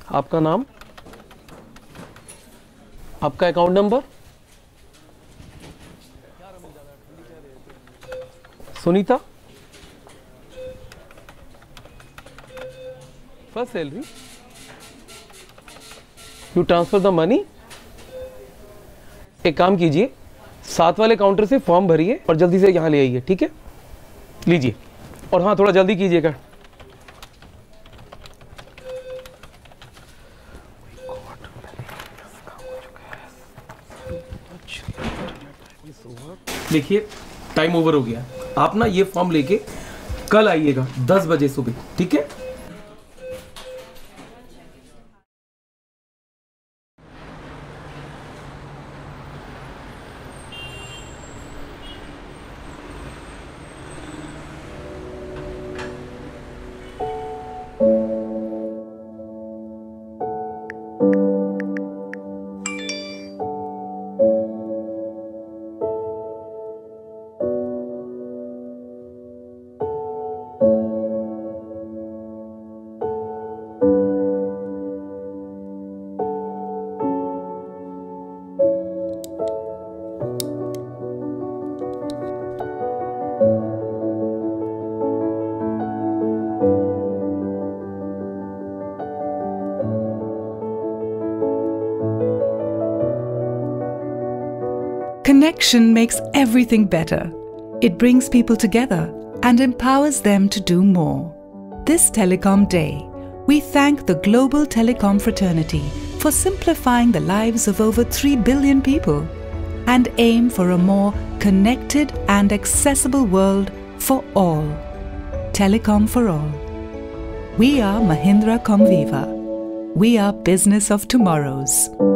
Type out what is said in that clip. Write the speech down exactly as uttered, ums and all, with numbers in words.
आपका नाम, आपका account number, Sunita, first salary, you transfer the money. एक काम कीजिए, साथ वाले काउंटर से फॉर्म भरिए और जल्दी से यहाँ ले आइए, ठीक है? लीजिए, और हाँ थोड़ा जल्दी कीजिएगा। देखिए टाइम ओवर हो गया, आप ना ये फॉर्म लेके कल आइएगा दस बजे सुबह, ठीक है? Connection makes everything better. It brings people together and empowers them to do more. This Telecom Day, we thank the global telecom fraternity for simplifying the lives of over three billion people and aim for a more connected and accessible world for all. Telecom for all. We are Mahindra Comviva. We are business of tomorrows.